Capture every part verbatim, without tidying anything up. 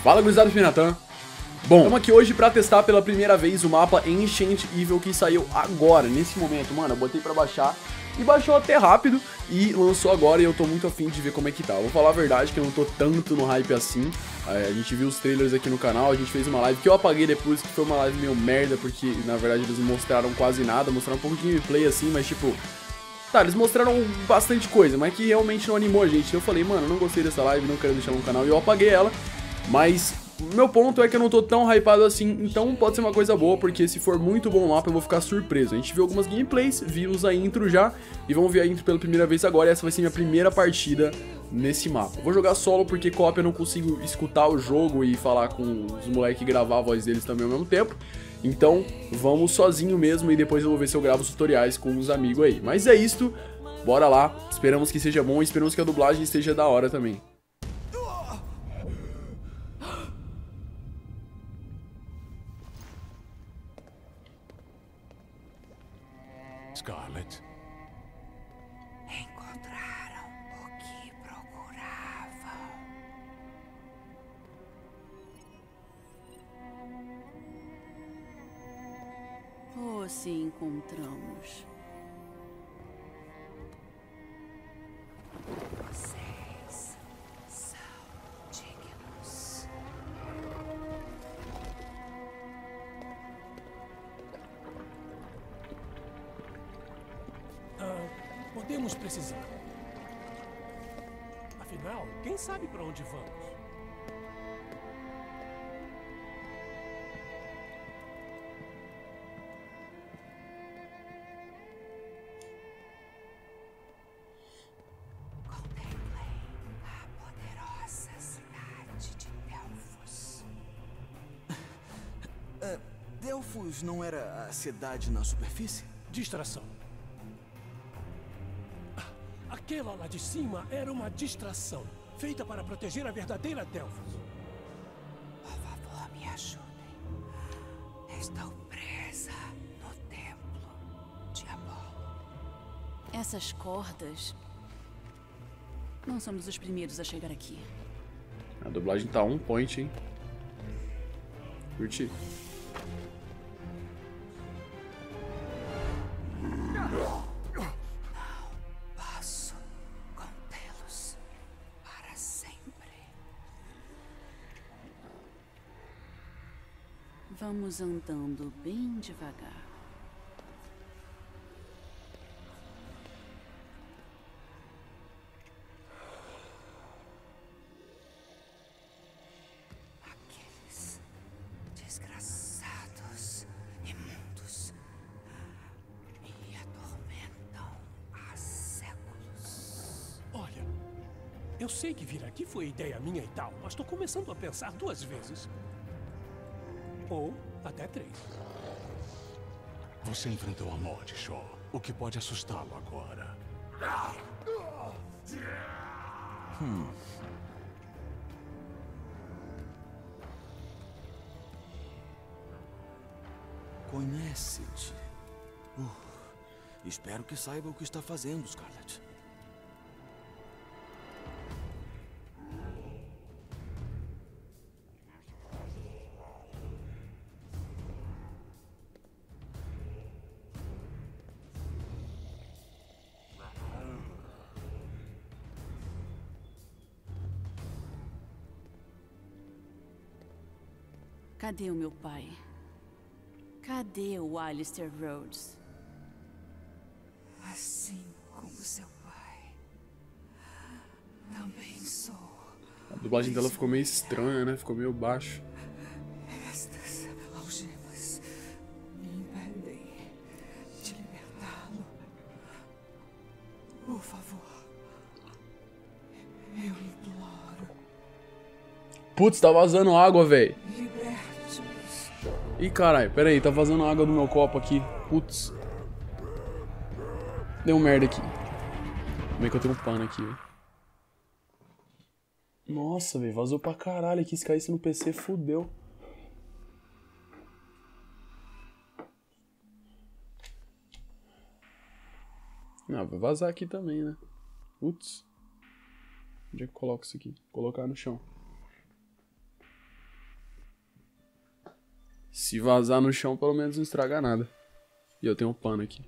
Fala, gurizada do Natan. Bom, estamos aqui hoje pra testar pela primeira vez o mapa Ancient Evil que saiu agora, nesse momento. Mano, eu botei pra baixar e baixou até rápido e lançou agora e eu tô muito afim de ver como é que tá. Eu vou falar a verdade que eu não tô tanto no hype assim. É, a gente viu os trailers aqui no canal, a gente fez uma live que eu apaguei depois, que foi uma live meio merda, porque na verdade eles não mostraram quase nada, mostraram um pouco de gameplay assim, mas tipo... Tá, eles mostraram bastante coisa, mas que realmente não animou a gente. Eu falei, mano, eu não gostei dessa live, não quero deixar no canal e eu apaguei ela. Mas meu ponto é que eu não tô tão hypado assim, então pode ser uma coisa boa, porque se for muito bom o mapa eu vou ficar surpreso. A gente viu algumas gameplays, vimos a intro já, e vamos ver a intro pela primeira vez agora, e essa vai ser minha primeira partida nesse mapa. Vou jogar solo porque co-op eu não consigo escutar o jogo e falar com os moleques e gravar a voz deles também ao mesmo tempo. Então vamos sozinho mesmo e depois eu vou ver se eu gravo os tutoriais com os amigos aí. Mas é isto, bora lá, esperamos que seja bom e esperamos que a dublagem esteja da hora também. Scarlet. Encontraram o que procuravam. Oh, se encontramos. Vocês são dignos. Ah, podemos precisar. Afinal, quem sabe para onde vamos? Contemplei a poderosa cidade de Delfos. Uh, Delfos não era a cidade na superfície? Distração. Ah, aquela lá de cima era uma distração, feita para proteger a verdadeira Delfos. Por favor, me ajudem. Estou presa no templo de Apolo. Essas cordas... Não somos os primeiros a chegar aqui. A dublagem tá on point, hein? Curti. Posso contê-los para sempre. Vamos andando bem devagar. Aqueles desgraçados imundos me atormentam há séculos. Olha, eu sei que vir aqui foi ideia minha e tal, mas estou começando a pensar duas vezes. Ou até três. Você enfrentou a morte, Shaw. O que pode assustá-lo agora? Hum. Conhece-te. Uh, espero que saiba o que está fazendo, Scarlet. Cadê o meu pai? Cadê o Alistair Rhodes? Assim como seu pai, também sou. A dublagem dela ficou meio estranha, né? Ficou meio baixo. Estas algemas me impedem de libertá-lo. Por favor, eu imploro. Putz, tá vazando água, velho. Liberte-nos. Ih, caralho, pera aí, tá vazando água do meu copo aqui. Putz. Deu merda aqui. Como é que eu tenho um pano aqui, velho? Nossa, velho, vazou pra caralho aqui. Se caísse no P C, fudeu. Não, vai vazar aqui também, né? Putz. Onde é que eu coloco isso aqui? Vou colocar no chão. Se vazar no chão, pelo menos não estraga nada. E eu tenho um pano aqui.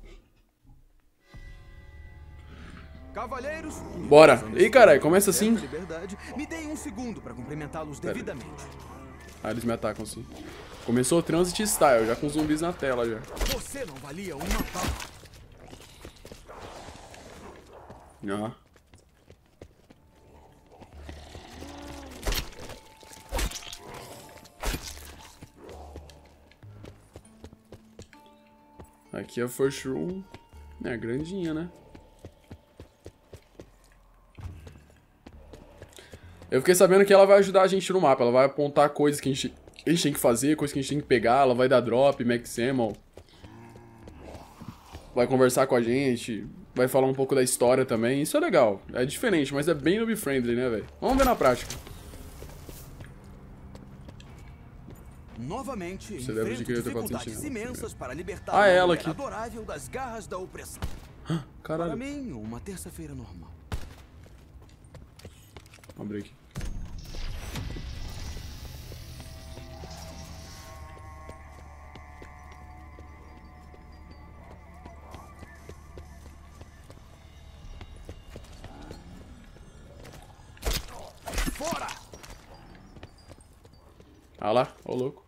Cavalheiros, bora! Ih, caralho, começa assim. Liberdade. Me deem um segundo para cumprimentá-los devidamente. Ah, eles me atacam assim. Começou o Transit Style, já com zumbis na tela já. Você não valia uma bala. Ah. Aqui é a First Room. É grandinha, né? Eu fiquei sabendo que ela vai ajudar a gente no mapa. Ela vai apontar coisas que a gente, a gente tem que fazer, coisas que a gente tem que pegar. Ela vai dar drop, max ammo. Vai conversar com a gente. Vai falar um pouco da história também. Isso é legal. É diferente, mas é bem noob-friendly, né, velho? Vamos ver na prática. Novamente, Você deve de querer ter dificuldades imensas para libertar ah, é ela uma aqui. adorável das garras da opressão. Caralho. Para mim, uma terça-feira normal. Vou abrir aqui. Fora! Ah lá, ô louco.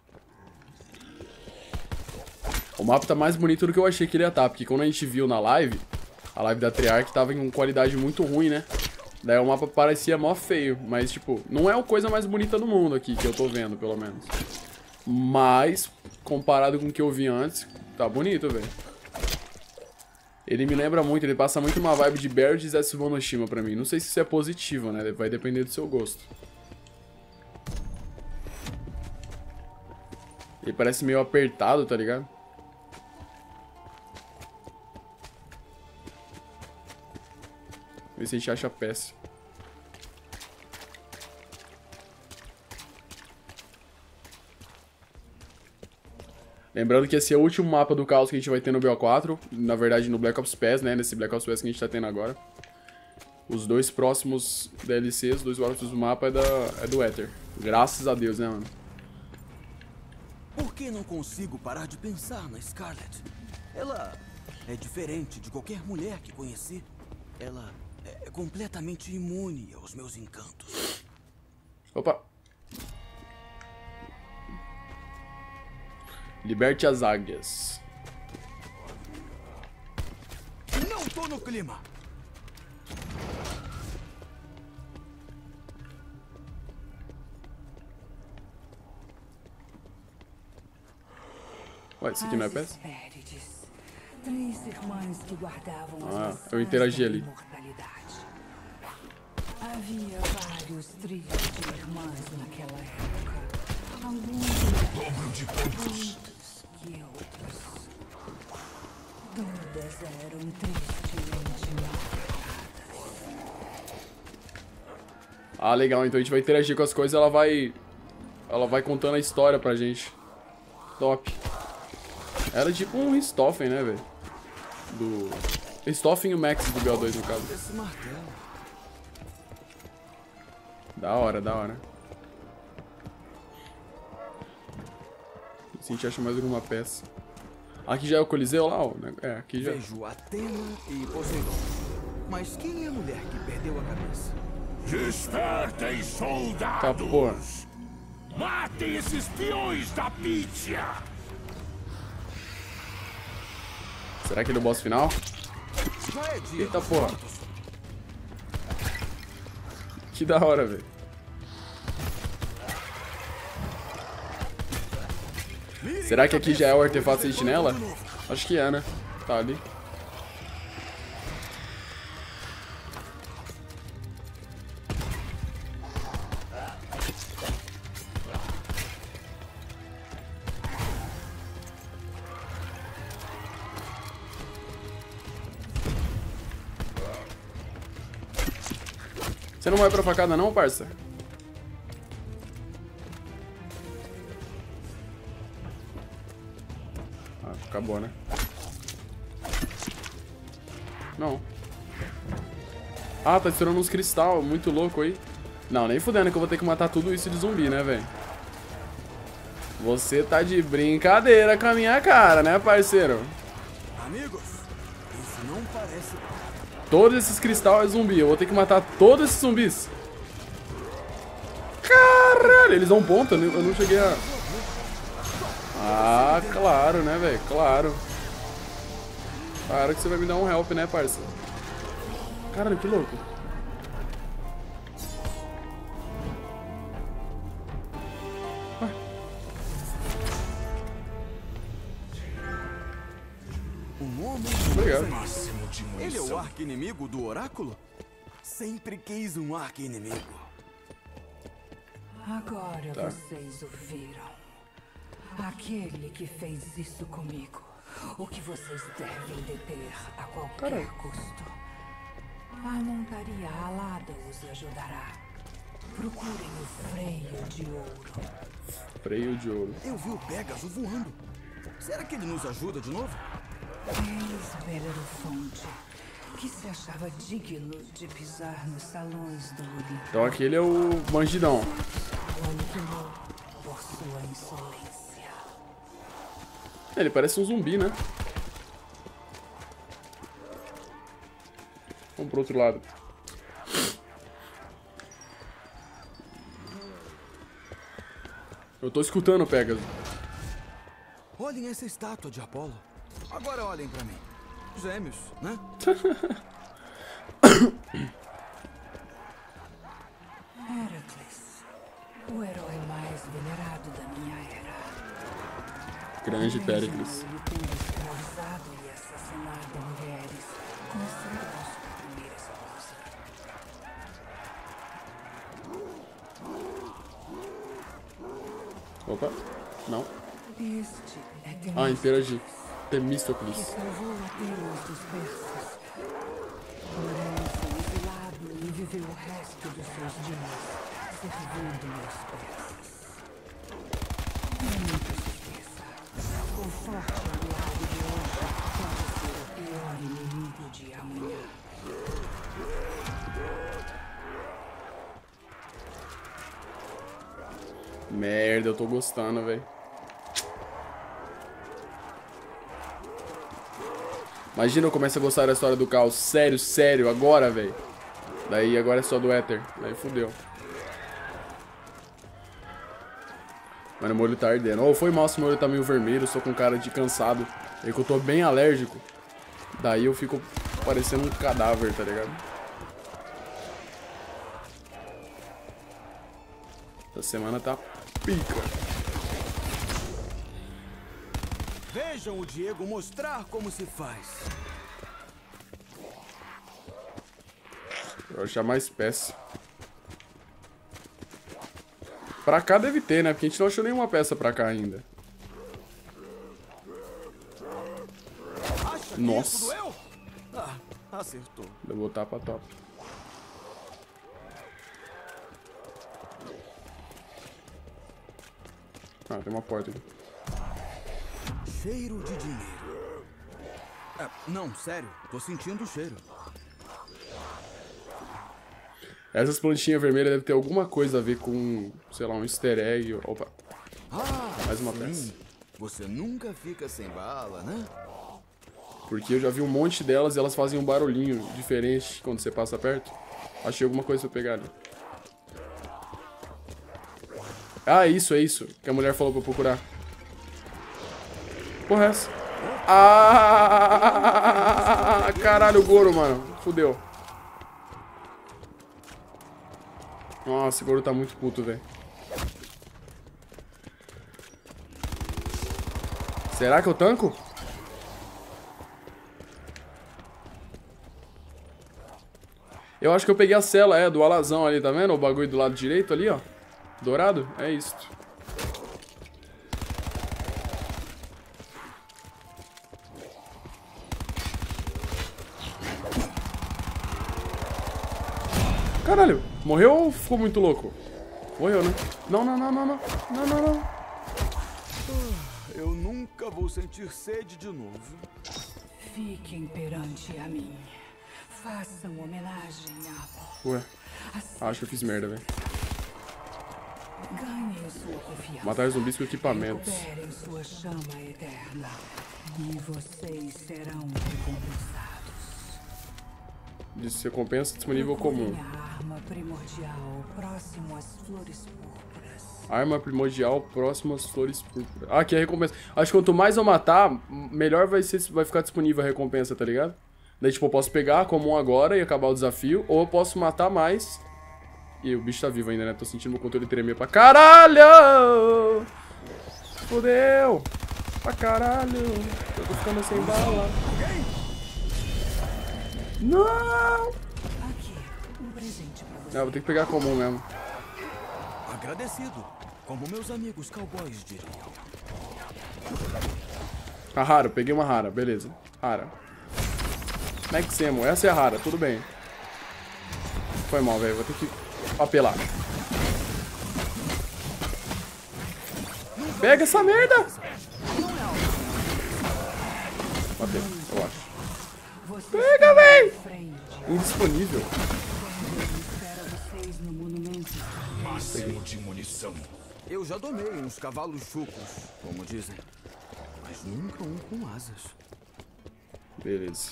O mapa tá mais bonito do que eu achei que ele ia estar, porque quando a gente viu na live, a live da Treyarch tava em qualidade muito ruim, né? Daí o mapa parecia mó feio, mas tipo, não é a coisa mais bonita do mundo aqui, que eu tô vendo, pelo menos. Mas, comparado com o que eu vi antes, tá bonito, velho. Ele me lembra muito, ele passa muito uma vibe de Barry de Zetsu Monoshima pra mim. Não sei se isso é positivo, né? Vai depender do seu gosto. Ele parece meio apertado, tá ligado? Ver se a gente acha a peça. Lembrando que esse é o último mapa do caos que a gente vai ter no B O quatro. Na verdade, no Black Ops Pass, né? Nesse Black Ops Pass que a gente tá tendo agora. Os dois próximos D L Cs, os dois próximos do mapa é, da, é do Ether. Graças a Deus, né, mano? Por que não consigo parar de pensar na Scarlet? Ela é diferente de qualquer mulher que conheci. Ela é completamente imune aos meus encantos. Opa! Liberte as águias. Não tô no clima. Ué, isso aqui não é peça? Três irmãs que guardavam Ah, eu interagi ali. Havia vários trios de irmãs naquela época. Alguns de pontos. que outros. Todas eram tristemente maltratadas. Ah, legal. Então a gente vai interagir com as coisas e ela vai... Ela vai contando a história pra gente. Top. Era tipo um Richthofen, né, velho? Do... Richthofen e o Max do B O dois, no caso. Esse martelo. Da hora, da hora. Se a gente acha mais alguma peça. Aqui já é o Coliseu lá, ó. É, aqui já. Vejo Atena e Poseidon. Mas quem é a mulher que perdeu a cabeça? Despertem, soldados! Tá, porra. Matem esses peões da Pítia! Será que ele é o boss final? Já é dia. Eita porra. Que da hora, velho. Será que aqui já é o artefato sentinela? Acho que é, né? Tá ali. Você não vai pra facada não, parça? Ah, acabou, né? Não. Ah, tá estourando uns cristal, muito louco aí. Não, nem fudendo que eu vou ter que matar tudo isso de zumbi, né, velho? Você tá de brincadeira com a minha cara, né, parceiro? Amigos, isso não parece... Todos esses cristais é zumbi. Eu vou ter que matar todos esses zumbis. Caralho, eles dão ponta. Eu não cheguei a... Ah, claro, né, velho? Claro. Claro que você vai me dar um help, né, parça? Caralho, que louco. Um homem... Obrigado. Ele é o arqui-inimigo do oráculo? Sempre quis um arqui-inimigo. Agora Tá. vocês o viram. Aquele que fez isso comigo. O que vocês devem deter a qualquer Caralho. custo. A montaria alada os ajudará. Procurem o freio de ouro. Freio de ouro. Eu vi o Pégaso voando. Será que ele nos ajuda de novo? Ex-Belerofonte, que se achava digno de pisar nos salões do Olimpo. Então aquele é o bandidão. O aniquilou por sua insolência. Ele parece um zumbi, né? Vamos pro outro lado. Eu tô escutando o Pégaso. Olhem essa estátua de Apolo. Agora olhem pra mim. Gêmeos, né? Heracles, o herói mais venerado da minha era. Grande Péricles. Ele tendo escravizado e assassinado mulheres, conserva sua primeira esposa. Opa, não. Este é Ah, Temístocles, interagir. que Temístocles. salvou Atenas dos persas. Porém, foi exilado e viveu o resto dos seus dias servindo meus persas. Não muito se esqueça. O forte aliado de hoje pode ser o pior inimigo de amanhã. Merda, eu tô gostando, velho. Imagina eu começo a gostar da história do caos. Sério, sério, agora, velho. Daí agora é só do éter. Daí fudeu. Mano, o meu olho tá ardendo. Oh, foi mal se meu olho tá meio vermelho. Eu sou com cara de cansado. É que eu tô bem alérgico. Daí eu fico parecendo um cadáver, tá ligado? Essa semana tá pica. Vejam o Diego mostrar como se faz. Vou achar mais peça. Pra cá deve ter, né? Porque a gente não achou nenhuma peça pra cá ainda. Acha que Nossa. isso doeu? Ah, acertou. Vou botar pra top. Ah, tem uma porta aqui. Cheiro de dinheiro. Ah, não, sério. Tô sentindo o cheiro. Essas plantinhas vermelhas devem ter alguma coisa a ver com, sei lá, um easter egg. Opa, Ah, mais uma sim. peça. Você nunca fica sem bala, né? Porque eu já vi um monte delas e elas fazem um barulhinho diferente quando você passa perto. Achei alguma coisa pra pegar ali. Ah, é isso, é isso. Que a mulher falou pra eu procurar. Porra, é essa? Ah! Caralho, o Goro, mano. Fudeu. Nossa, o Goro tá muito puto, velho. Será que eu tanco? Eu acho que eu peguei a cela, é, do alazão ali, tá vendo? O bagulho do lado direito ali, ó. Dourado? É isso. Caralho, morreu ou ficou muito louco? Morreu, né? Não, não, não, não, não. Não, não, não. Eu nunca vou sentir sede de novo. Fiquem perante a mim. Façam homenagem a... Ué, acho que eu fiz merda, velho. Ganhem sua confiança. Matar zumbis com equipamentos. Recuperem sua chama eterna. E vocês serão recompensados. Disse recompensa disponível comum. A arma primordial próximo às flores púrpuras. Arma primordial próximo às flores púrpuras. Ah, aqui é a recompensa. Acho que quanto mais eu matar, melhor vai, ser, vai ficar disponível a recompensa, tá ligado? Daí, tipo, eu posso pegar a comum agora e acabar o desafio, ou eu posso matar mais. E o bicho tá vivo ainda, né? Tô sentindo o controle tremer pra caralho! Fudeu! Pra caralho! Eu tô ficando sem bala. Não! Aqui, um presente pra você. Não, vou ter que pegar a comum mesmo. Agradecido, como meus amigos cowboys diriam. A rara, peguei uma rara, beleza. Rara. Maxemo, essa é a rara, tudo bem. Foi mal, velho, vou ter que apelar. Pega essa merda! Bateu, eu acho. Pega, véi! Indisponível. Máximo de munição. Eu já domei uns cavalos chucros, como dizem. Mas nunca um com asas. Beleza.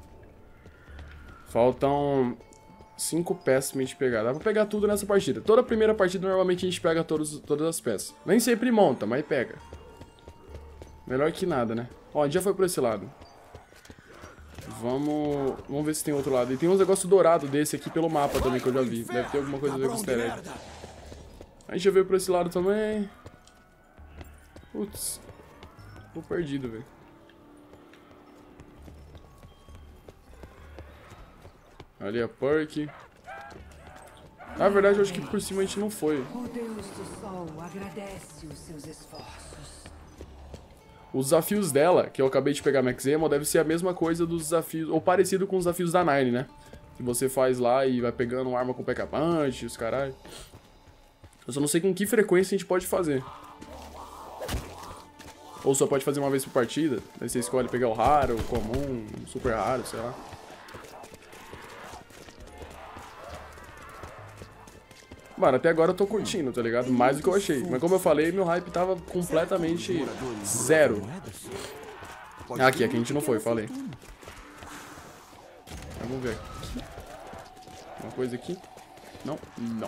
Faltam cinco peças pra gente pegar. Dá pra pegar tudo nessa partida. Toda primeira partida, normalmente, a gente pega todos, todas as peças. Nem sempre monta, mas pega. Melhor que nada, né? Ó, a gente já foi por esse lado. Vamos... Vamos ver se tem outro lado. E tem uns negócios dourados desse aqui pelo mapa também, que eu já vi. Deve ter alguma coisa a ver com o easter egg. A gente já veio por esse lado também. Putz. Tô perdido, velho. Ali a perk. Na verdade, eu acho que por cima a gente não foi. O Deus do Sol agradece os seus esforços. Os desafios dela, que eu acabei de pegar Max Ammo, deve ser a mesma coisa dos desafios, ou parecido com os desafios da Nine, né? Que você faz lá e vai pegando uma arma com P K Punch, os caralho. Eu só não sei com que frequência a gente pode fazer. Ou só pode fazer uma vez por partida. Aí você escolhe pegar o raro, o comum, o super raro, sei lá. Mano, até agora eu tô curtindo, tá ligado? Mais do que eu achei. Mas como eu falei, meu hype tava completamente zero. Ah, aqui, aqui a gente não foi, falei. Vamos ver. Uma coisa aqui. Não, não.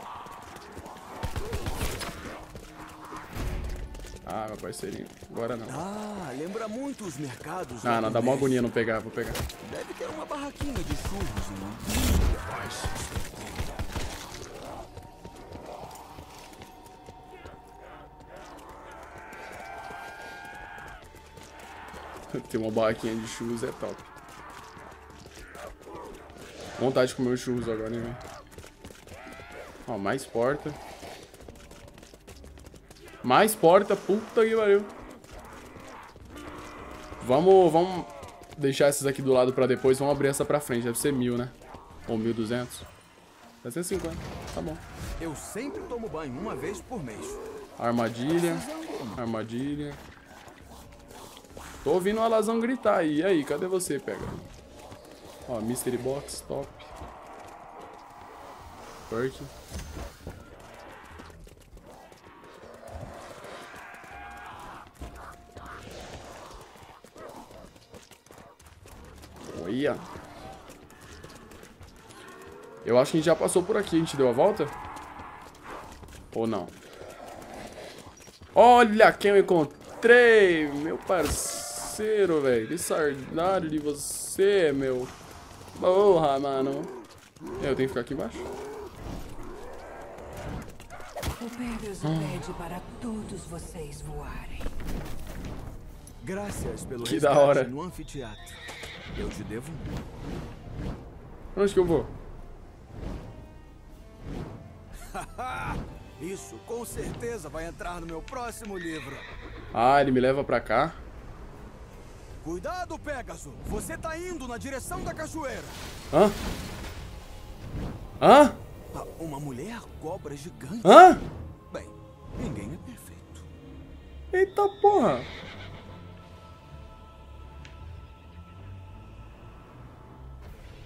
Ah, meu parceirinho. Agora não. Ah, lembra muito os mercados. Ah, não, dá mó agonia não pegar, vou pegar. Deve ter uma barraquinha de churros, não? Ter uma barraquinha de churros é top. Vontade de comer os churros agora, hein, velho. Ó, mais porta. Mais porta, puta que pariu. Vamos, vamos deixar esses aqui do lado pra depois. Vamos abrir essa pra frente. Deve ser mil, né? Ou mil e duzentos. Deve ser cinquenta. Tá bom. Eu sempre tomo banho uma vez por mês. Armadilha. Armadilha. Tô ouvindo o Alazão gritar aí. E aí, cadê você, pega? Ó, Mystery Box, top. Perk. Olha. Eu acho que a gente já passou por aqui. A gente deu a volta? Ou não? Olha quem eu encontrei, meu parceiro, velho. Que saudade de você, meu. Porra, mano. Eu tenho que ficar aqui embaixo? O Pegasus pede para todos vocês voarem. Graças pelo Que da resgate hora. no anfiteatro. Eu te devo. Pra onde que eu vou? Isso com certeza vai entrar no meu próximo livro. Ah, ele me leva pra cá. Cuidado, Pégaso! Você tá indo na direção da cachoeira. Hã? Hã? Ah, uma mulher cobra gigante. Hã? Bem, ninguém é perfeito. Eita porra.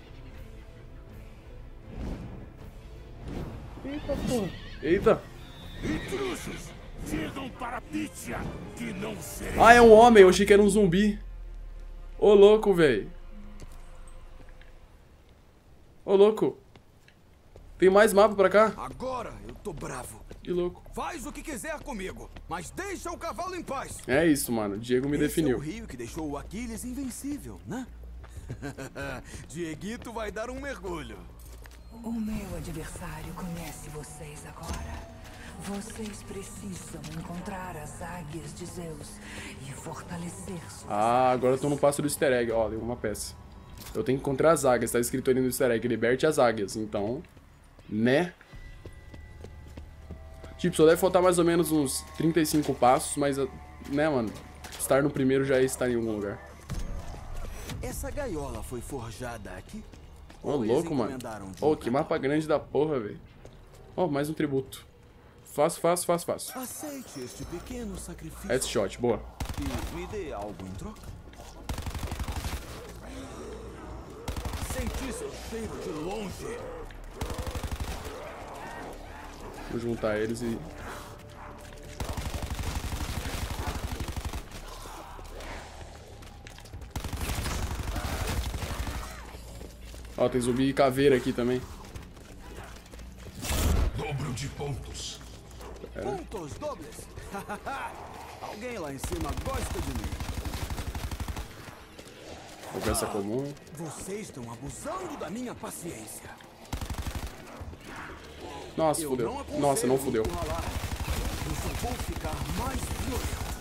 Eita porra. Eita. Intrusos, digam para Pitya que não serei. Ah, é um homem. Eu achei que era um zumbi. Ô, louco, velho. Ô, louco. Tem mais mapa pra cá? Agora eu tô bravo. Que louco. Faz o que quiser comigo, mas deixa o cavalo em paz. É isso, mano. Diego me Esse definiu. é o rio que deixou o Aquiles invencível, né? Dieguito vai dar um mergulho. O meu adversário conhece vocês agora. Vocês precisam encontrar as águias de Zeus e fortalecer suas... Ah, agora eu tô no passo do easter egg. Ó, deu uma peça. Eu tenho que encontrar as águias. Tá escrito ali no easter egg. Liberte as águias. Então, né? Tipo, só deve faltar mais ou menos uns trinta e cinco passos, mas, né, mano? Estar no primeiro já é estar em algum lugar. Essa gaiola foi forjada aqui? Ô, Ou eles louco, mano. encomendaram de Ô, um que canal? mapa grande da porra, velho. Ó, mais um tributo. Fácil, fácil, fácil, fácil. Aceite este pequeno sacrifício Headshot, boa. e me dê algo em troca. Senti seu cheiro de longe. Vou juntar eles e... Ó, tem zumbi e caveira aqui também. Dobro de pontos. Pontos dobles. Alguém lá em cima gosta de mim. Conversa comum. Vocês estão abusando da minha paciência. Nossa, Eu fudeu. não aconselho Nossa, não fudeu. encurralar. Eu só vou ficar mais violento.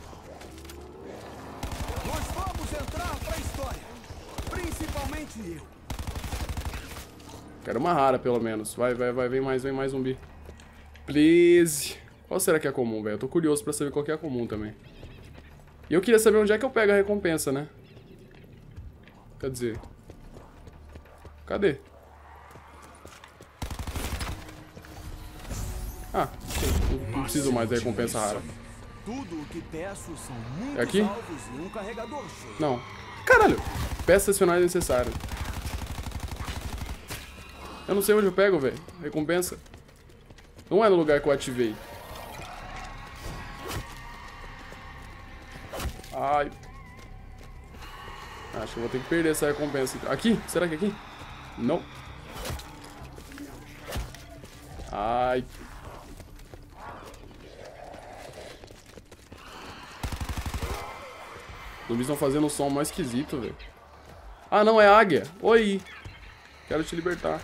Nós vamos entrar pra história. Principalmente eu. Quero uma rara, pelo menos. Vai, vai, vai. Vem mais, vem mais zumbi. Please. Qual será que é comum, velho? Eu tô curioso pra saber qual que é comum também. E eu queria saber onde é que eu pego a recompensa, né? Quer dizer... Cadê? Ah, sim. Não preciso mais da recompensa rara. Tudo o que peço são muitos É aqui? alvos e um carregador cheio. Não. Caralho! Peça adicional necessária. Eu não sei onde eu pego, velho. Recompensa. Não é no lugar que eu ativei. Ai. Acho que eu vou ter que perder essa recompensa. Aqui? Será que é aqui? Não. Ai. Os zumbis estão fazendo um som mais esquisito, velho. Ah, não, é águia. Oi. Quero te libertar.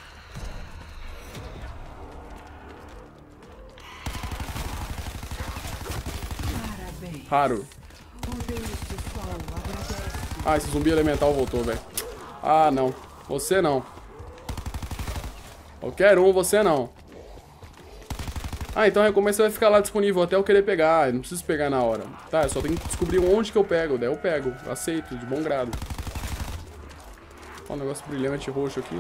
Parabéns. Raro. O Deus do Sol agradece. Ah, esse zumbi elemental voltou, velho. Ah, não. Você não. Qualquer um, você não. Ah, então a recompensa vai ficar lá disponível até eu querer pegar. Eu não preciso pegar na hora. Tá, eu só tenho que descobrir onde que eu pego. Daí eu pego. Aceito, de bom grado. Ó, um negócio brilhante roxo aqui.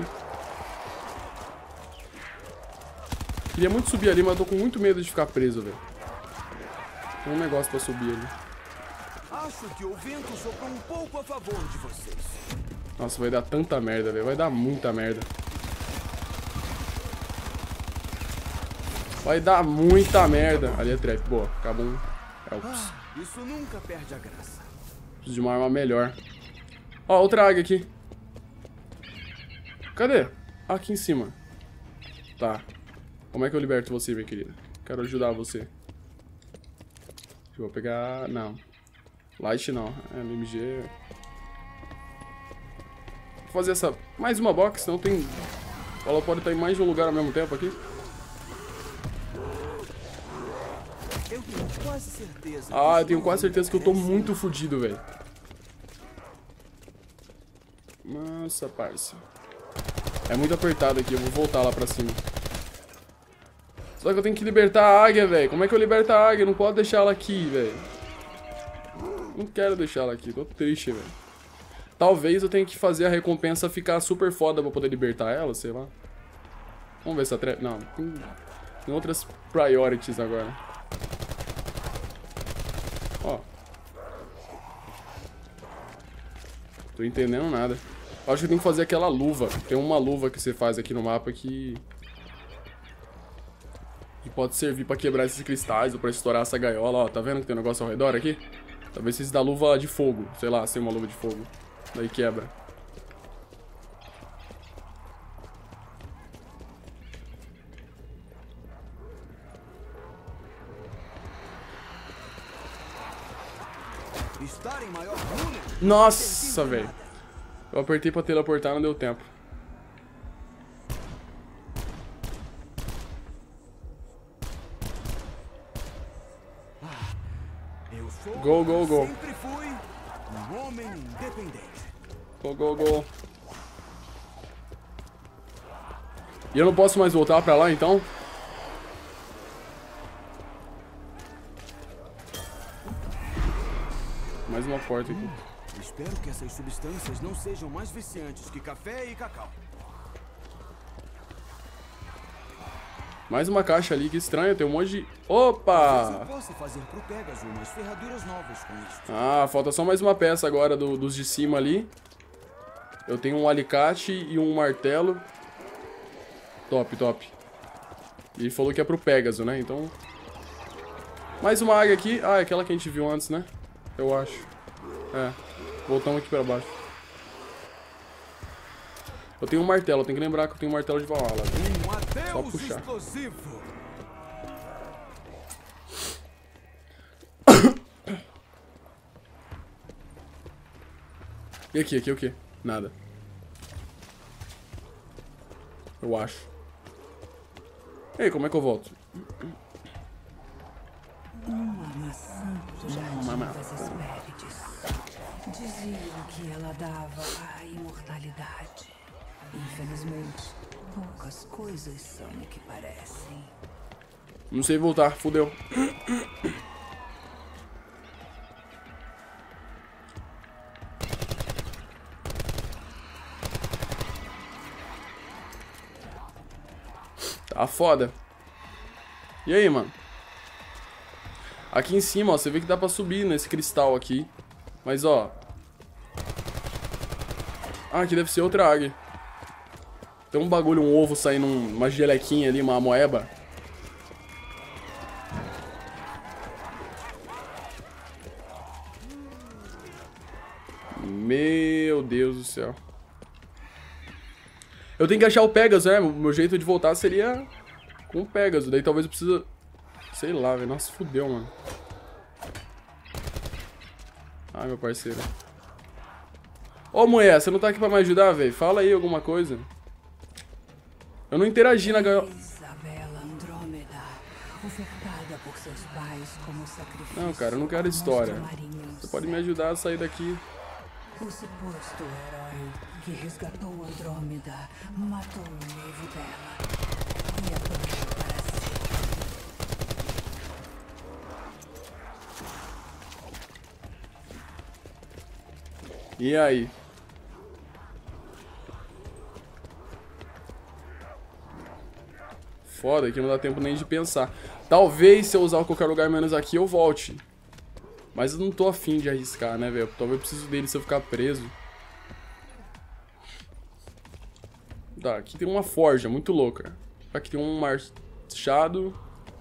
Queria muito subir ali, mas eu tô com muito medo de ficar preso, velho. Tem um negócio pra subir ali. Acho que o vento soprou um pouco a favor de vocês. Nossa, vai dar tanta merda, velho. Vai dar muita merda. Vai dar muita merda. Ali é trap. Boa, acabou um. Elps. Ah, isso nunca perde a graça. Preciso de uma arma melhor. Ó, outra águia aqui. Cadê? Ah, aqui em cima. Tá. Como é que eu liberto você, minha querida? Quero ajudar você. Vou pegar... Não. Light não. É, no M G... Vou fazer essa... Mais uma box, não tem... Ela pode estar em mais de um lugar ao mesmo tempo aqui. Eu tenho quase certeza. que Ah, eu isso tenho não quase certeza que eu tô merece. muito fodido, velho. Nossa, parça. É muito apertado aqui, eu vou voltar lá pra cima. Só que eu tenho que libertar a águia, velho. Como é que eu liberto a águia? Não posso deixar ela aqui, velho. Não quero deixar ela aqui, tô triste, velho. Talvez eu tenha que fazer a recompensa ficar super foda pra poder libertar ela, sei lá. Vamos ver se a trap... Não, tem... tem outras priorities agora. Ó. Tô entendendo nada. Acho que eu tenho que fazer aquela luva. Tem uma luva que você faz aqui no mapa que... Que pode servir pra quebrar esses cristais ou pra estourar essa gaiola. Ó, tá vendo que tem um negócio ao redor aqui? Talvez seja da luva de fogo. Sei lá, sem uma luva de fogo. Daí quebra. Estar em maior número. Nossa, velho. Eu apertei pra teleportar, não deu tempo. Eu sou, Go, go, go. sempre fui um homem independente. Go, go, go. E eu não posso mais voltar pra lá, então? Mais uma porta aqui. Espero que essas substâncias não sejam mais viciantes que café e cacau. Mais uma caixa ali, que estranho, tem um monte de... Talvez Opa! eu possa fazer pro Pegasus umas ferraduras novas com isso. Ah, falta só mais uma peça agora do, dos de cima ali. Eu tenho um alicate e um martelo. Top, top. E ele falou que é pro Pegasus, né? Então... Mais uma águia aqui. Ah, é aquela que a gente viu antes, né? Eu acho. É. Voltamos aqui pra baixo. Eu tenho um martelo, eu tenho que lembrar que eu tenho um martelo de Valhalla. Um adeus Só puxar. explosivo. E aqui, aqui o quê? Nada. Eu acho. Ei, como é que eu volto? Uma maçã do jardim das Hespérides. Diziam que ela dava a imortalidade. Infelizmente, poucas coisas são o que parecem. Não sei voltar, fudeu. Tá foda. E aí, mano? Aqui em cima, ó, você vê que dá pra subir nesse cristal aqui. Mas, ó... Ah, aqui deve ser outra águia. Tem um bagulho, um ovo saindo, uma gelequinha ali, uma moeba. Meu Deus do céu. Eu tenho que achar o Pegasus, né? O meu jeito de voltar seria com o Pegasus. Daí talvez eu precise... Sei lá, velho. Nossa, fudeu, mano. Ai, meu parceiro. Ô, mulher, você não tá aqui pra me ajudar, velho? Fala aí alguma coisa. Eu não interagi na gaiola. Isabela Andrômeda, ofertada por seus pais como sacrifício. Não, cara, eu não quero história. ao monstro marinho Você pode me ajudar a sair daqui. O suposto herói que resgatou Andrômeda matou o noivo dela e a banhou para sempre. E aí? Foda que não dá tempo nem de pensar. Talvez se eu usar qualquer lugar menos aqui eu volte. Mas eu não tô afim de arriscar, né, velho? Talvez eu preciso dele se eu ficar preso. Tá, aqui tem uma forja muito louca. Aqui tem um machado.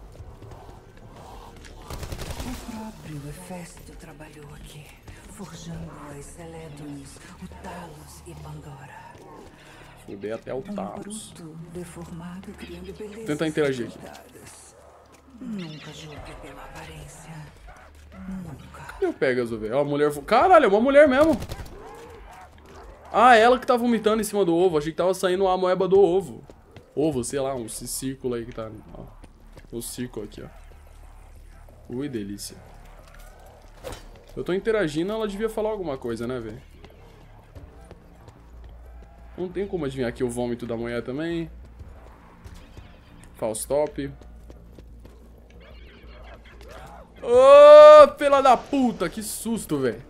O próprio Hefesto trabalhou aqui, forjando as Celedons, o Talos e Pandora. Fudei até o Um Talos. bruto deformado criando belezas Tentar interagir aqui. limitadas. Nunca julgue pela aparência. Nunca. Cadê o Pegasus, velho? Ó, a mulher... Caralho, é uma mulher mesmo. Ah, ela que tá vomitando em cima do ovo. Achei que tava saindo a moeba do ovo. Ovo, sei lá, um círculo aí que tá... Ó, o círculo aqui, ó. Ui, delícia. Eu tô interagindo, ela devia falar alguma coisa, né, velho? Não tem como adivinhar aqui o vômito da mulher também. Faustop. Ô, oh, pela da puta, que susto, velho.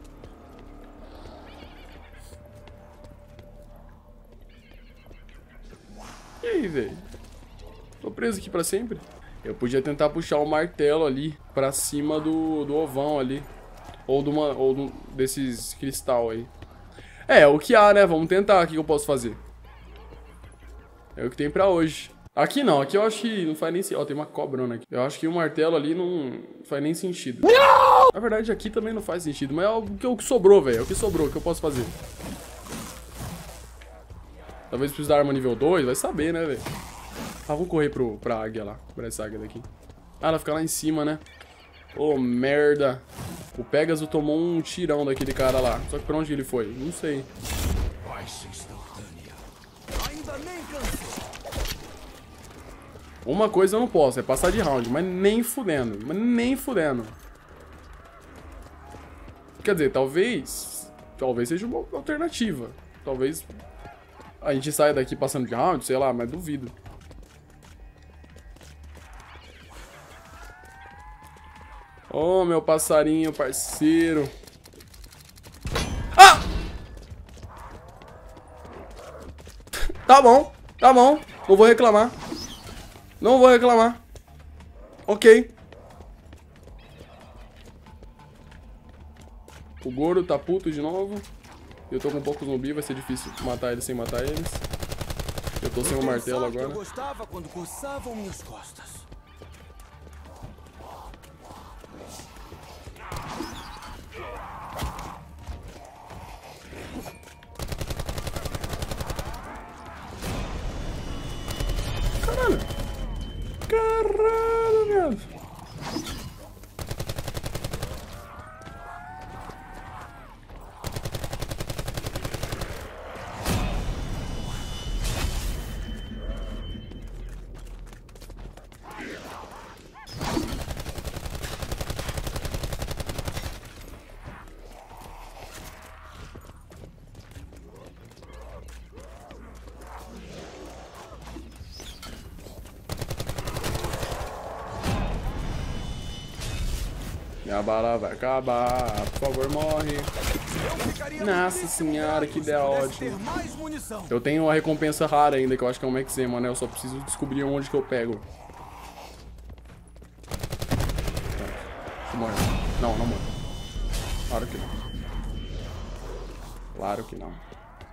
E aí, velho? Tô preso aqui pra sempre? Eu podia tentar puxar o martelo ali pra cima do, do ovão ali. Ou, de uma, ou de um, desses cristal aí. É, é o que há, né? Vamos tentar. O que eu posso fazer? É o que tem pra hoje. Aqui não, aqui eu acho que não faz nem sentido. Ó, tem uma cobrona aqui. Eu acho que o martelo ali não faz nem sentido. Não! Na verdade, aqui também não faz sentido. Mas é o que, o que sobrou, velho. É o que sobrou, o que eu posso fazer. Talvez precise dar arma nível dois, vai saber, né, velho? Ah, vamos correr pro, pra águia lá. Pra essa águia daqui. Ah, ela fica lá em cima, né? Ô, oh, merda. O Pegasus tomou um tirão daquele cara lá. Só que pra onde ele foi? Não sei. Uma coisa eu não posso, é passar de round, mas nem fudendo, mas nem fudendo. Quer dizer, talvez, talvez seja uma alternativa. Talvez a gente saia daqui passando de round, sei lá, mas duvido. Oh, meu passarinho, parceiro. Ah! Tá bom, tá bom, não vou reclamar. Não vou reclamar. Ok. O Goro tá puto de novo. Eu tô com poucos zumbis, vai ser difícil matar eles sem matar eles. Eu tô sem o martelo agora. Eu gostava quando coçavam minhas costas. Caralho. Caralho, meu. Minha bala vai acabar, por favor, morre. Nossa senhora, que ideia ótima. Eu tenho uma recompensa rara ainda, que eu acho que é um Maxema, né? Eu só preciso descobrir onde que eu pego. Deixa eu morrer. Não, não morre. Claro que não. Claro que não.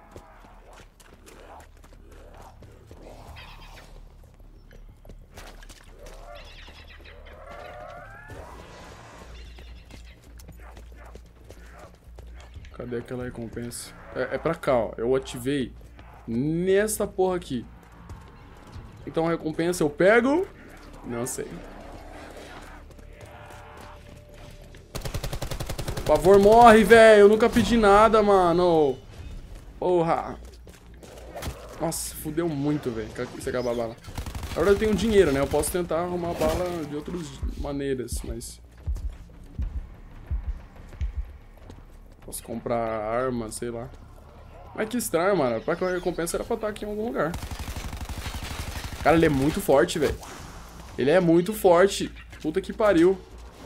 Cadê aquela recompensa? É, é pra cá, ó. Eu ativei nessa porra aqui. Então a recompensa eu pego... Não sei. Por favor, morre, velho. Eu nunca pedi nada, mano. Porra. Nossa, fudeu muito, velho. Você acabar a bala. Agora eu tenho dinheiro, né? Eu posso tentar arrumar bala de outras maneiras, mas... Posso comprar arma, sei lá. Mas que estranho, mano. Pra que a recompensa era pra estar aqui em algum lugar. Cara, ele é muito forte, velho. Ele é muito forte. Puta que pariu.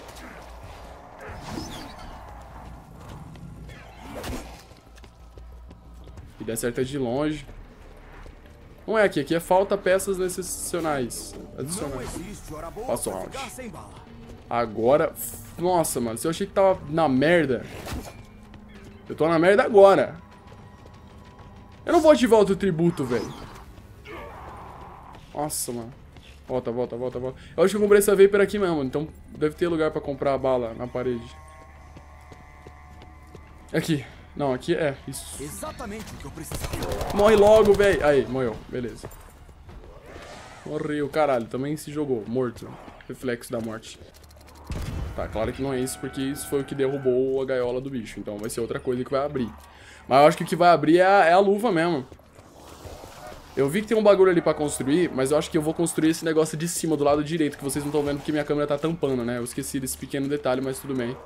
E dá certo de longe. Não é aqui. Aqui é falta peças necessionais. Adicionais. Passa o round. Agora... Nossa, mano. Se eu achei que tava na merda... Eu tô na merda agora. Eu não vou ativar outro tributo, velho. Nossa, mano. Volta, volta, volta, volta. Eu acho que eu comprei essa Vapor aqui mesmo. Então deve ter lugar pra comprar a bala na parede. Aqui. Não, aqui é. Isso. Exatamente o que eu precisava. Morre logo, velho. Aí, morreu. Beleza. Morreu, caralho. Também se jogou. Morto. Reflexo da morte. Tá, claro que não é isso, porque isso foi o que derrubou a gaiola do bicho. Então vai ser outra coisa que vai abrir. Mas eu acho que o que vai abrir é a, é a luva mesmo. Eu vi que tem um bagulho ali pra construir, mas eu acho que eu vou construir esse negócio de cima, do lado direito, que vocês não estão vendo porque minha câmera tá tampando, né? Eu esqueci desse pequeno detalhe, mas tudo bem.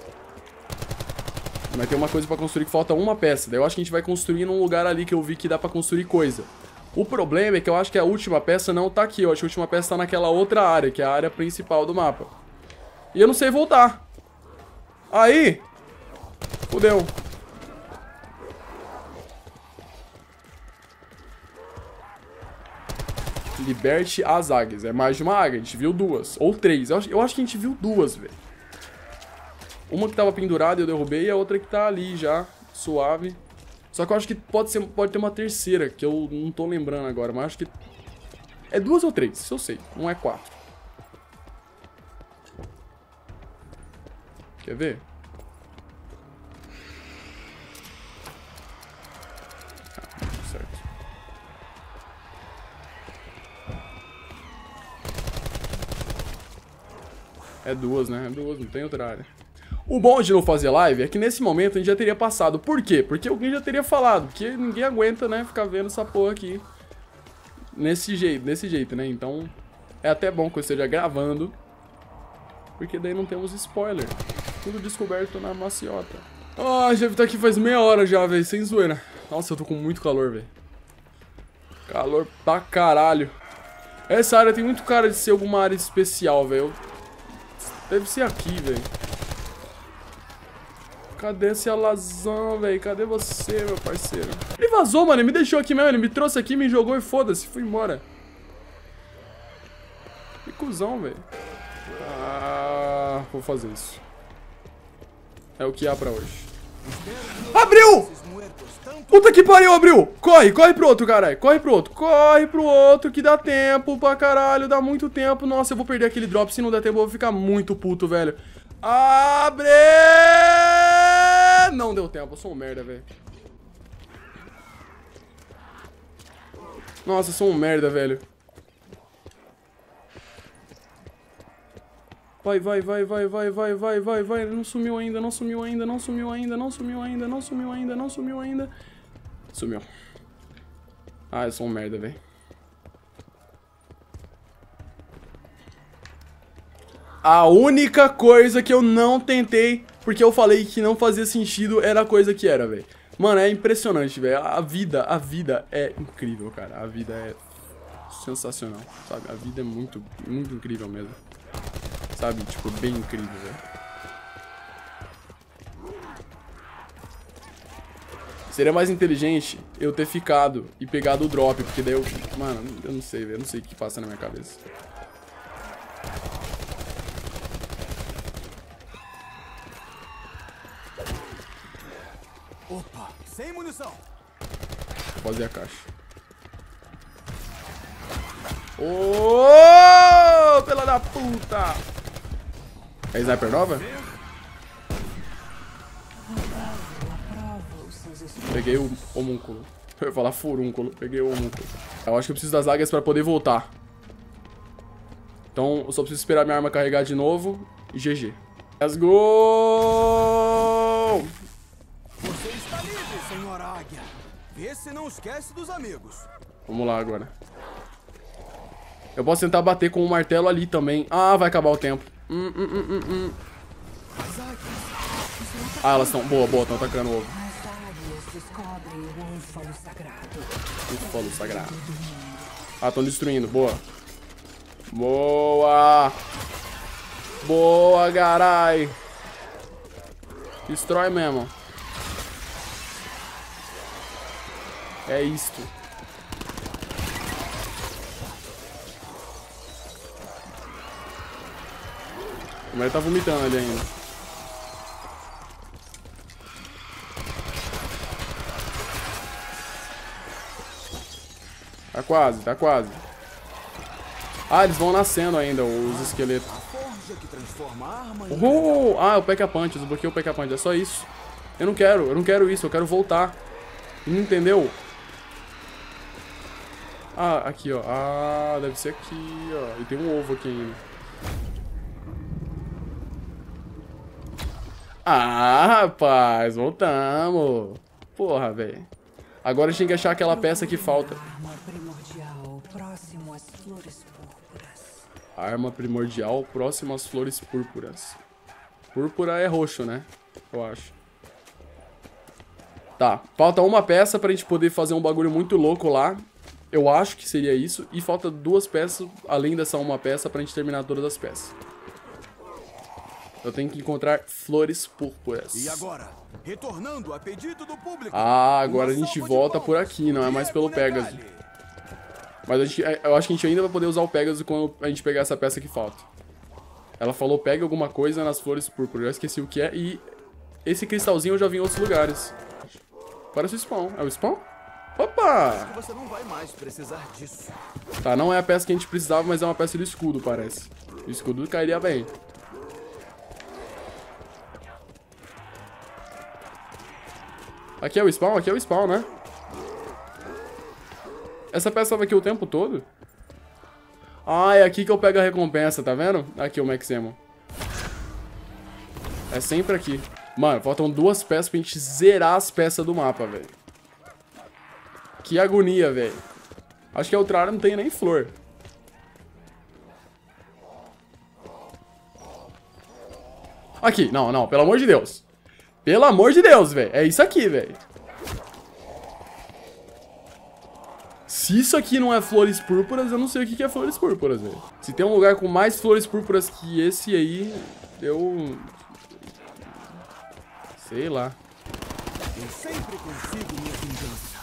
Mas tem uma coisa pra construir que falta uma peça. Daí eu acho que a gente vai construir num lugar ali que eu vi que dá pra construir coisa. O problema é que eu acho que a última peça não tá aqui. Eu acho que a última peça tá naquela outra área, que é a área principal do mapa. E eu não sei voltar. Aí. Fudeu. Liberte as águias. É mais de uma águia. A gente viu duas. Ou três. Eu acho, eu acho que a gente viu duas, velho. Uma que tava pendurada e eu derrubei. E a outra que tá ali já. Suave. Só que eu acho que pode, ser, pode ter uma terceira. Que eu não tô lembrando agora. Mas acho que... É duas ou três, isso eu sei. Não é quatro. Quer ver? Ah, certo. É duas, né? É duas, não tem outra área. O bom de não fazer live é que nesse momento a gente já teria passado. Por quê? Porque alguém já teria falado. Porque ninguém aguenta, né? Ficar vendo essa porra aqui. Nesse jeito, desse jeito, né? Então é até bom que eu esteja gravando. Porque daí não temos spoiler. Tudo descoberto na maciota. Ah, já tá aqui faz meia hora já, velho. Sem zoeira. Nossa, eu tô com muito calor, velho. Calor pra caralho. Essa área tem muito cara de ser alguma área especial, velho. Deve ser aqui, velho. Cadê esse alazão, velho? Cadê você, meu parceiro? Ele vazou, mano. Ele me deixou aqui mesmo. Ele me trouxe aqui, me jogou e foda-se. Fui embora. Que cuzão, velho. Ah, vou fazer isso. É o que há pra hoje. Abriu! Puta que pariu, abriu! Corre, corre pro outro, caralho. Corre pro outro. Corre pro outro que dá tempo pra caralho. Dá muito tempo. Nossa, eu vou perder aquele drop. Se não der tempo, eu vou ficar muito puto, velho. Abre! Não deu tempo. Eu sou um merda, velho. Nossa, eu sou um merda, velho. Vai, vai, vai, vai, vai, vai, vai, vai, vai. Não sumiu ainda, não sumiu ainda, não sumiu ainda, não sumiu ainda, não sumiu ainda, não sumiu ainda. Sumiu. Ah, eu sou um merda, velho. A única coisa que eu não tentei, porque eu falei que não fazia sentido, era a coisa que era, velho. Mano, é impressionante, velho. A vida, a vida é incrível, cara. A vida é sensacional, sabe? A vida é muito, muito incrível mesmo. Sabe? Tipo, bem incrível, velho. Seria mais inteligente eu ter ficado e pegado o drop, porque daí eu... Mano, eu não sei, velho. Eu não sei o que passa na minha cabeça. Opa, sem munição. Vou fazer a caixa. Ô, oh, pela da puta! É sniper nova? Peguei o homúnculo. Eu ia falar furúnculo. Peguei o homúnculo. Eu acho que eu preciso das águias pra poder voltar. Então eu só preciso esperar minha arma carregar de novo. E G G. Let's go! Você está livre, senhora águia. Vê se não esquece dos amigos. Vamos lá agora. Eu posso tentar bater com o martelo ali também. Ah, vai acabar o tempo. Hum, hum, hum, hum, hum. Ah, elas estão... Boa, boa, estão atacando o ovo. Búfalo sagrado. Ah, estão destruindo. Boa. Boa. Boa, carai. Destrói mesmo. É isto. Mas ele tá vomitando ali ainda. Tá quase, tá quase. Ah, eles vão nascendo ainda, os esqueletos. Oh, ah, o P K Punch, eu desbloqueei o P K Punch, é só isso. Eu não quero, eu não quero isso, eu quero voltar. Não entendeu? Ah, aqui, ó. Ah, deve ser aqui, ó. E tem um ovo aqui ainda. Ah, rapaz, voltamos. Porra, velho. Agora a gente tem que achar aquela peça que falta. Arma primordial, próximo às flores púrpuras. Arma primordial, próximo às flores púrpuras. Púrpura é roxo, né? Eu acho. Tá, falta uma peça pra gente poder fazer um bagulho muito louco lá. Eu acho que seria isso. E falta duas peças, além dessa uma peça, pra gente terminar todas as peças. Eu tenho que encontrar flores púrpuras. E agora, retornando a pedido do público. Ah, agora a gente volta por aqui, não é mais pelo Pegasus. Mas a gente, eu acho que a gente ainda vai poder usar o Pegasus quando a gente pegar essa peça que falta. Ela falou, pega alguma coisa nas flores púrpuras. Eu esqueci o que é. E esse cristalzinho eu já vi em outros lugares. Parece o spawn. É o spawn? Opa! Você não vai mais precisar disso. Tá, não é a peça que a gente precisava, mas é uma peça do escudo, parece. O escudo cairia bem. Aqui é o spawn? Aqui é o spawn, né? Essa peça tava aqui o tempo todo? Ah, é aqui que eu pego a recompensa, tá vendo? Aqui o Max Ammo. É sempre aqui. Mano, faltam duas peças pra gente zerar as peças do mapa, velho. Que agonia, velho. Acho que a outra área não tem nem flor. Aqui, não, não, pelo amor de Deus. Pelo amor de Deus, velho. É isso aqui, velho. Se isso aqui não é flores púrpuras, eu não sei o que é flores púrpuras, velho. Se tem um lugar com mais flores púrpuras que esse aí, eu... sei lá. Eu sempre consigo minha vingança.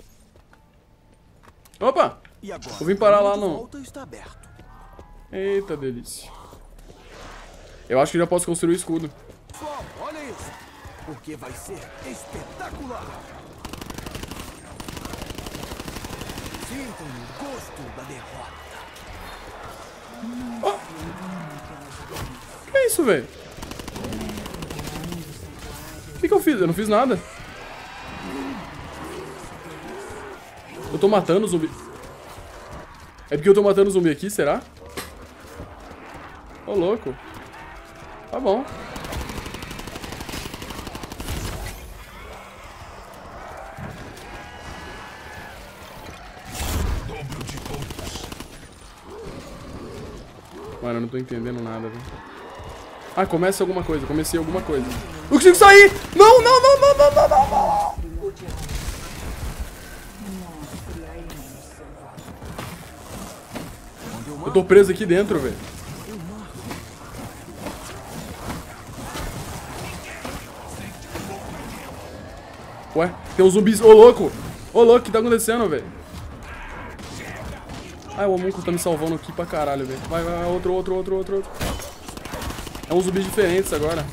Opa! E agora, vou vir parar lá de no... volta está aberto. Eita, delícia. Eu acho que já posso construir o escudo. Pessoal, olha isso. Porque vai ser espetacular. Sintam o gosto da derrota. Oh. Que é isso, velho? O que, que eu fiz? Eu não fiz nada. Eu tô matando o zumbi. É porque eu tô matando o zumbi aqui, será? Ô, louco. Tá bom. Mano, eu não tô entendendo nada, velho. Ah, começa alguma coisa. Comecei alguma coisa. Eu consigo sair! Não, não, não, não, não, não, não, não! Eu tô preso aqui dentro, velho. Ué, tem uns zumbis. Ô, louco! Ô, louco, o que tá acontecendo, velho? Ai, o homúnculo tá me salvando aqui pra caralho, velho. Vai, vai, outro, outro, outro, outro, outro. É uns zumbis diferentes agora.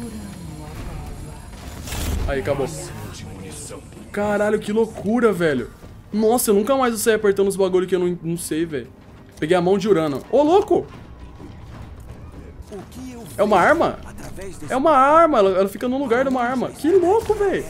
Aí, acabou. Caralho, que loucura, velho. Nossa, eu nunca mais vou sair apertando os bagulho que eu não, não sei, velho. Peguei a mão de Urano. Ô, louco! É uma arma? É uma arma, ela, ela fica no lugar de uma arma. Que louco, velho.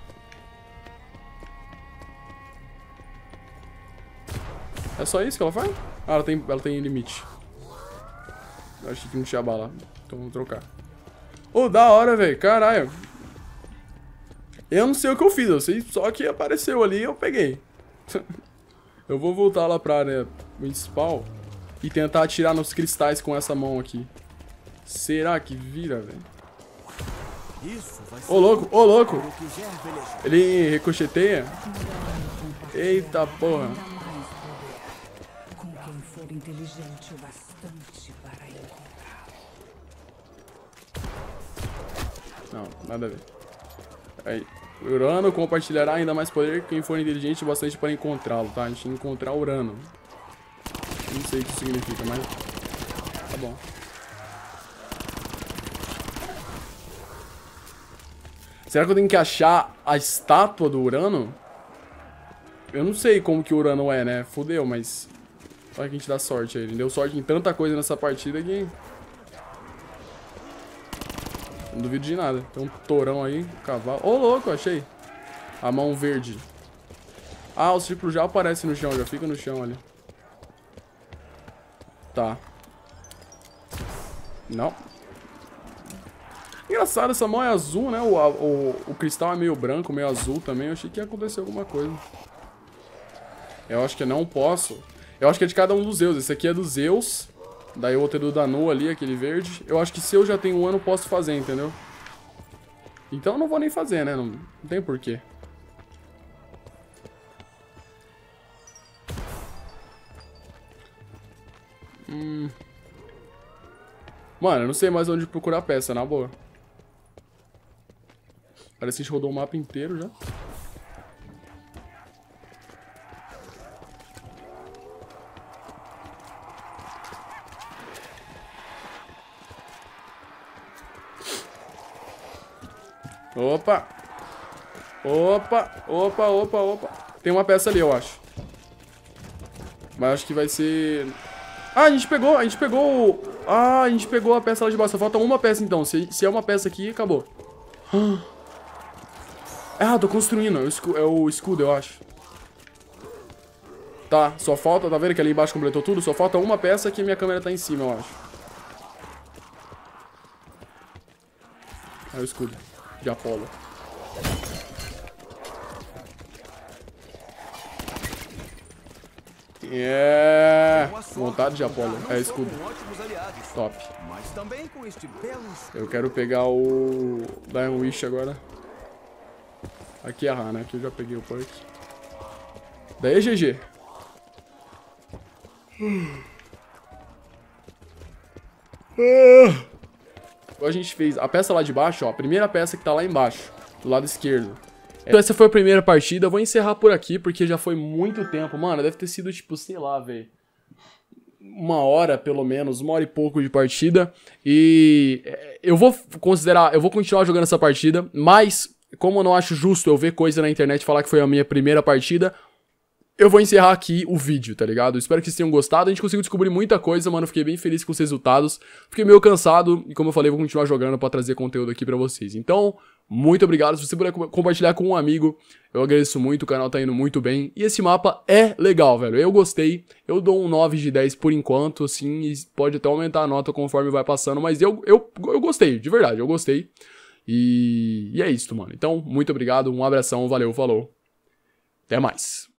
É só isso que ela faz? Ah, ela tem, ela tem limite. Eu achei que não tinha bala. Então vamos trocar. Ô, oh, da hora, velho. Caralho. Eu não sei o que eu fiz. Eu sei só que apareceu ali e eu peguei. Eu vou voltar lá pra área principal e tentar atirar nos cristais com essa mão aqui. Será que vira, velho? Ô, louco. Ô, louco. Ele ricocheteia? Eita, porra. Inteligente o bastante para encontrá-lo. Não, nada a ver. Aí, Urano compartilhará ainda mais poder quem for inteligente o bastante para encontrá-lo, tá? A gente encontrar Urano. Não sei o que isso significa, mas tá bom. Será que eu tenho que achar a estátua do Urano? Eu não sei como que o Urano é, né? Fudeu, mas... olha que a gente dá sorte aí. Ele deu sorte em tanta coisa nessa partida que... não duvido de nada. Tem um tourão aí, um cavalo. Ô, louco, achei. A mão verde. Ah, o círculo já aparece no chão, já fica no chão ali. Tá. Não. Engraçado, essa mão é azul, né? O, o, o cristal é meio branco, meio azul também. Eu achei que ia acontecer alguma coisa. Eu acho que eu não posso... eu acho que é de cada um dos deuses. Esse aqui é do Zeus. Daí o outro é do Danu ali, aquele verde. Eu acho que se eu já tenho um ano, posso fazer, entendeu? Então eu não vou nem fazer, né? Não, não tem porquê. Hum. Mano, eu não sei mais onde procurar peça, na boa. Parece que a gente rodou o mapa inteiro já. Opa! Opa! Opa, opa, opa! Tem uma peça ali, eu acho. Mas acho que vai ser... Ah, a gente pegou, a gente pegou... Ah, a gente pegou a peça lá de baixo. Só falta uma peça, então. Se, se é uma peça aqui, acabou. Ah, tô construindo. É o, escudo, é o escudo, eu acho. Tá, só falta... Tá vendo que ali embaixo completou tudo? Só falta uma peça que minha câmera tá em cima, eu acho. É o escudo de Apolo. É... Vontade de Apolo. É escudo. Top. Eu quero pegar o... Dying Wish agora. Aqui é a Hana, aqui eu já peguei o perk. Daí é G G. A gente fez a peça lá de baixo, ó. A primeira peça que tá lá embaixo, do lado esquerdo. Então essa foi a primeira partida. Eu vou encerrar por aqui, porque já foi muito tempo. Mano, deve ter sido, tipo, sei lá, velho. Uma hora, pelo menos. Uma hora e pouco de partida. E eu vou considerar... Eu vou continuar jogando essa partida. Mas, como eu não acho justo eu ver coisa na internet e falar que foi a minha primeira partida... Eu vou encerrar aqui o vídeo, tá ligado? Espero que vocês tenham gostado. A gente conseguiu descobrir muita coisa, mano. Fiquei bem feliz com os resultados. Fiquei meio cansado. E como eu falei, vou continuar jogando pra trazer conteúdo aqui pra vocês. Então, muito obrigado. Se você puder compartilhar com um amigo, eu agradeço muito. O canal tá indo muito bem. E esse mapa é legal, velho. Eu gostei. Eu dou um nove de dez por enquanto, assim. E pode até aumentar a nota conforme vai passando. Mas eu, eu, eu gostei, de verdade. Eu gostei. E, e é isso, mano. Então, muito obrigado. Um abração. Valeu, falou. Até mais.